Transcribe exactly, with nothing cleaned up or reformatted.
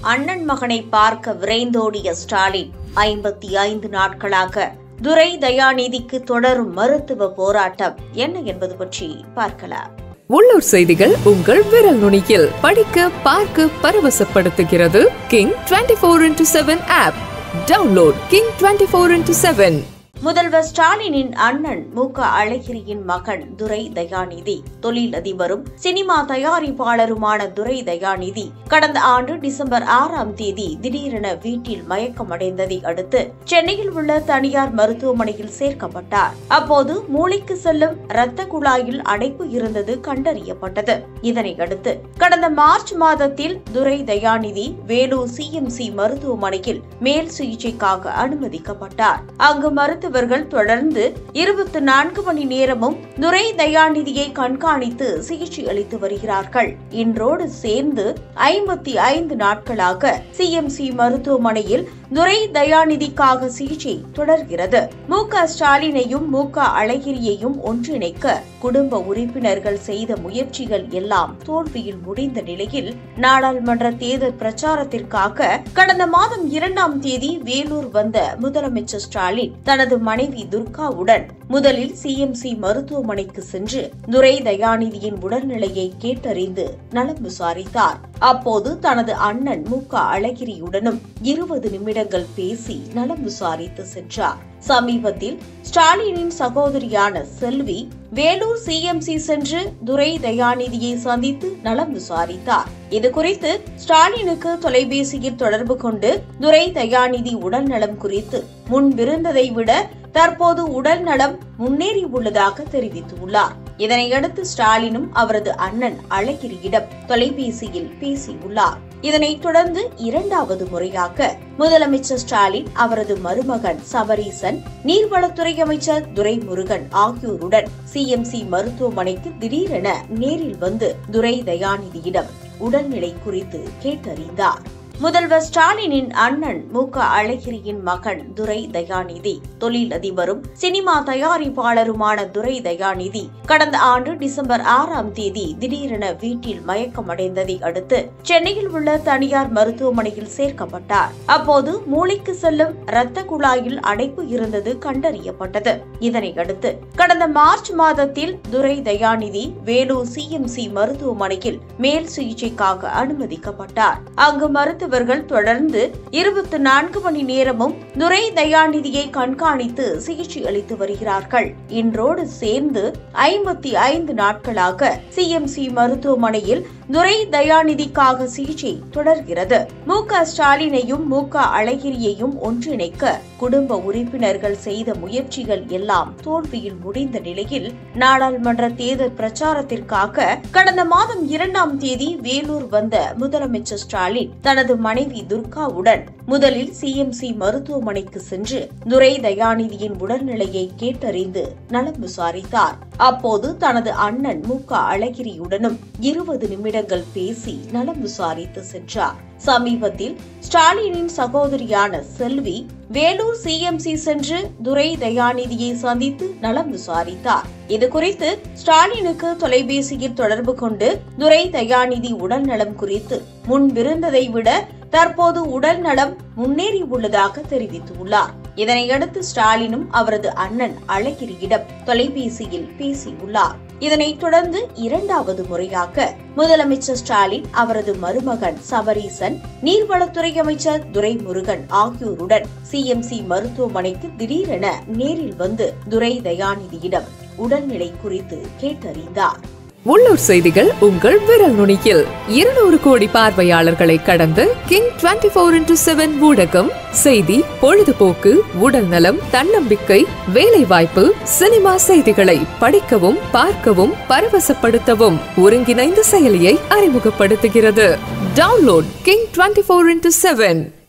அண்ணன் மகனை பார்க்க விரைந்தோடிய ஸ்டாலின் ஐம்பத்தி ஐந்து நாட்களாக துரை தயாநிதிக்கு தொடரும் மருத்துவ போராட்டம் என்ன என்பது பற்றி பார்க்கலாம். உள்ளூர் செய்திகள் உங்கள் விரல் நுனியில் படிக்க பார்க்க பரவசப்படுத்துகிறது king twenty four into seven app. Download king twenty four into seven. முதல்வர் ஸ்டாலினின் அண்ணன் மு க அழகிரியின் மகன் துரை தயாநிதி தொழிலதிபரும் சினிமா தயாரிப்பாளருமான துரை தயாநிதி கடந்த ஆண்டு டிசம்பர் ஆறாம் தேதி திடீரென வீட்டில் மயக்கமடைந்ததை அடுத்து சென்னையில் உள்ள தனியார் மருத்துவமனையில் சேர்க்கப்பட்டார். அப்போது மூளைக்கு செல்லும் இரத்த குழாயில் அடைப்பு இருந்தது கண்டறியப்பட்டது. இதனையடுத்து கடந்த மார்ச் மாதத்தில் Durai Dayanidhi Vellore C M C மருத்துவமனையில் மேல் சிகிச்சைக்காக அனுமதிக்கப்பட்டார். அங்கு மருத்துவ இவர்கள் தொடர்ந்து இருபத்தி நான்கு மணி நேரமும் துரை தயாநிதியை கண்காணித்து சிகிச்சை அளித்து வருகிறார்கள். இன்றோடு சேர்ந்து ஐம்பத்தி ஐந்து நாட்களாக சி எம் சி மருத்துவமனையில் துரை தயாநிதிக்காக சிகிச்சை தொடர்கிறது. மு க ஸ்டாலினையும் மு க அழகிரியையும் ஒன்றிணைக்க குடும்ப உறுப்பினர்கள் செய்த முயற்சிகள் எல்லாம் தோல்வியில் முடிந்த நிலையில் நாடாளுமன்ற தேர்தல் பிரச்சாரத்திற்காக கடந்த மாதம் இரண்டாம் தேதி வேலூர் வந்த முதலமைச்சர் ஸ்டாலின் தனது மனைவி துர்காவுடன் முதலில் சி எம் சி மருத்துவமனைக்கு சென்று துரை தயாநிதியின் உடல்நிலையை கேட்டறிந்து நலம் விசாரித்தார். அப்போது தனது அண்ணன் மு க அழகிரியுடனும் இருபது நிமிடங்கள் பேசி நலம் விசாரித்து சென்றார். சமீபத்தில் ஸ்டாலினின் சகோதரியான Selvi Vellore C M C சென்று துரை தயாநிதியை சந்தித்து நலம் விசாரித்தார். இதுகுறித்து ஸ்டாலினுக்கு தொலைபேசியில் தொடர்பு கொண்டு துரை தயாநிதி உடல் நலம் குறித்து முன்பிருந்ததை விட தற்போது உடல் நலம் முன்னேறி உள்ளதாக தெரிவித்துள்ளார். இதனையடுத்து ஸ்டாலினும் அவரது அண்ணன் அழகிரியிடம் தொலைபேசியில் பேசியுள்ளார். இதனைத் தொடர்ந்து இரண்டாவது முறையாக முதலமைச்சர் ஸ்டாலின் அவரது மருமகன் சபரீசன், நீர்வளத்துறை அமைச்சர் துரைமுருகன் ஆகியோருடன் சி எம் சி மருத்துவமனைக்கு திடீரென நேரில் வந்து துரை தயாநிதியிடம் உடல்நிலை குறித்து கேட்டறிந்தார். முதல்வர் ஸ்டாலினின் அண்ணன் மு க அழகிரியின் மகன் துரை தயாநிதி தொழிலதிபரும் சினிமா தயாரிப்பாளருமான துரை தயாநிதி கடந்த ஆண்டு டிசம்பர் ஆறாம் தேதி திடீரென வீட்டில் மயக்கமடைந்ததை அடுத்து சென்னையில் உள்ள தனியார் மருத்துவமனையில் சேர்க்கப்பட்டார். அப்போது மூளைக்கு செல்லும் இரத்த குழாயில் அடைப்பு இருந்தது கண்டறியப்பட்டது. இதனையடுத்து கடந்த மார்ச் மாதத்தில் Durai Dayanidhi Vellore C M C மருத்துவமனையில் மேல் சிகிச்சைக்காக அனுமதிக்கப்பட்டார். அங்கு மருத்துவ இவர்கள் தொடர்ந்து இருபத்தி நான்கு மணி நேரமும் துரை தயாநிதியை கண்காணித்து சிகிச்சை அளித்து வருகிறார்கள். இன்றோடு சேர்ந்து ஐம்பத்தி ஐந்து நாட்களாக சி எம் சி மருத்துவமனையில் துரை தயாநிதிக்காக சிகிச்சை தொடர்கிறது. மு க ஸ்டாலினையும் மு க அழகிரியையும் ஒன்றிணைக்க குடும்ப உறுப்பினர்கள் செய்த முயற்சிகள் எல்லாம் தோல்வியில் முடிந்த நிலையில் நாடாளுமன்ற தேர்தல் பிரச்சாரத்திற்காக கடந்த மாதம் இரண்டாம் தேதி வேலூர் வந்த முதலமைச்சர் ஸ்டாலின் தனது மனைவி துர்காவுடன் முதலில் சி எம் சி மருத்துவமனைக்கு சென்று துரை தயாநிதியின் உடல்நிலையை கேட்டறிந்து நலம் விசாரித்தார். அப்போது தனது அண்ணன் மு க அழகிரியுடனும் இருபது நிமிடங்கள் பேசி நலம் விசாரித்து சென்றார். சமீபத்தில் ஸ்டாலினின் சகோதரியான Selvi Vellore C M C சென்று துரை தயாநிதியை சந்தித்து நலம் விசாரித்தார். இதுகுறித்து ஸ்டாலினுக்கு தொலைபேசியில் தொடர்பு கொண்டு துரை தயாநிதி உடல் நலம் குறித்து முன்பிருந்ததை விட தற்போது உடல் நலம் முன்னேறி உள்ளதாக தெரிவித்துள்ளார். இதனையடுத்து ஸ்டாலினும் அவரது அண்ணன் அழகிரியிடம் தொலைபேசியில் பேசியுள்ளார். இதனைத் தொடர்ந்து இரண்டாவது முறையாக முதலமைச்சர் ஸ்டாலின் அவரது மருமகன் சபரீசன், நீர்வளத்துறை அமைச்சர் துரைமுருகன் ஆகியோருடன் சி எம் சி மருத்துவமனைக்கு திடீரென நேரில் வந்து துரை தயாநிதியிடம் உடல்நிலை குறித்து கேட்டறிந்தார். உள்ளூர் செய்திகள் உங்கள் விரல் நுனியில் இருநூறு கோடி பார்வையாளர்களை கடந்து king twenty four into seven ஊடகம் செய்தி, பொழுதுபோக்கு, உடல் நலம், தன்னம்பிக்கை, வேலை வாய்ப்பு, சினிமா செய்திகளை படிக்கவும் பார்க்கவும் பரவசப்படுத்தவும் ஒருங்கிணைந்த செயலியை அறிமுகப்படுத்துகிறது. Download king twenty four into seven.